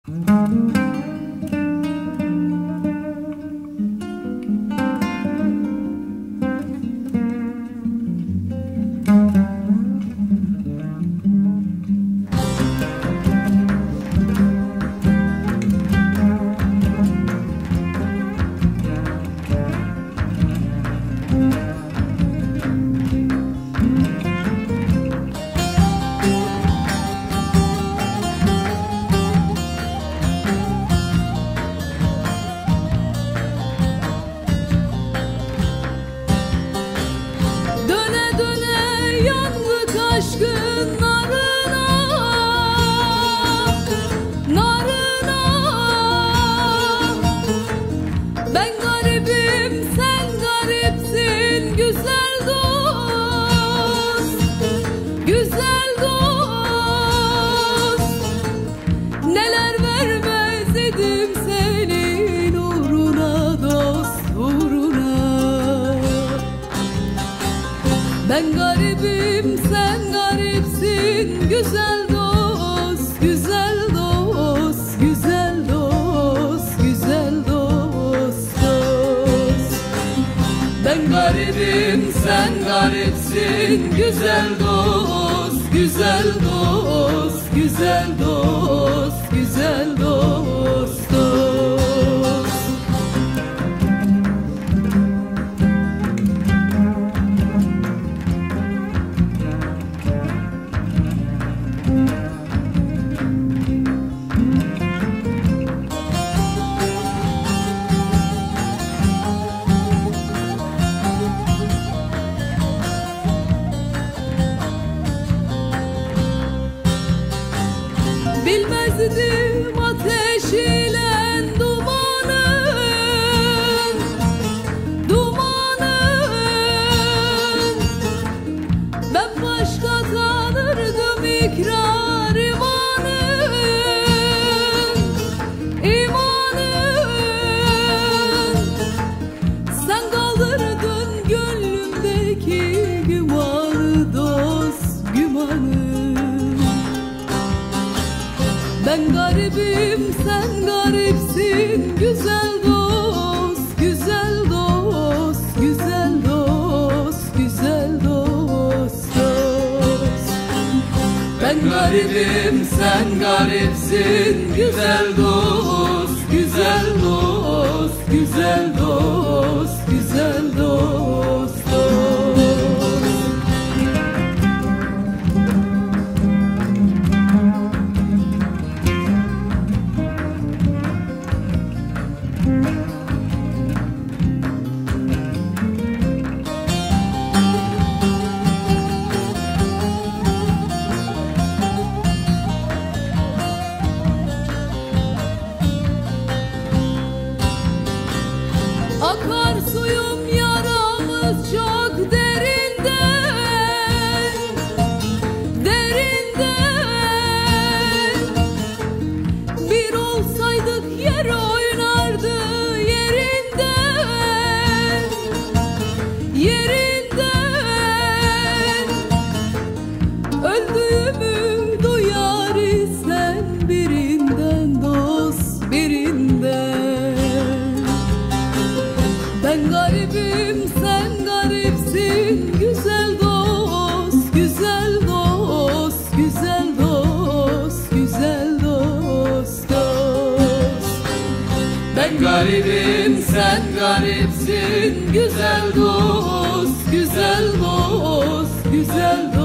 Döne döne yandık aşkın narına, narına. Ben garibim, sen garipsin güzel dost, güzel dost. Neler vermez idim senin uğruna dost, uğruna. Ben garibim, sen garipsin güzel dost, güzel dost, güzel dost, güzel dost, dost. Ben garibim, sen garipsin güzel dost, güzel dost, güzel dost, güzel dost, dost. Bilmezdim ateş ile dumanın, dumanın. Ben başka tanırdım ikrar imanın, imanın. Sen kaldırdın gönlümdeki gümanı dost, gümanı. Ben garibim, sen garipsin güzel dost, güzel dost, güzel dost, güzel dost, dost. Ben garibim, sen garipsin güzel dost, güzel dost, güzel dost, güzel dost, dost. Akar suyum yaramız çok derinden, derinden. Bir olsaydık yer oynardı yerinden, yerinden. Öldüğümü duyar isen birinden dost, birinden. Ben garibim, sen garipsin güzel dost, güzel dost, güzel dost, güzel dost, dost. Ben garibim, sen garipsin güzel dost, güzel dost, güzel dost.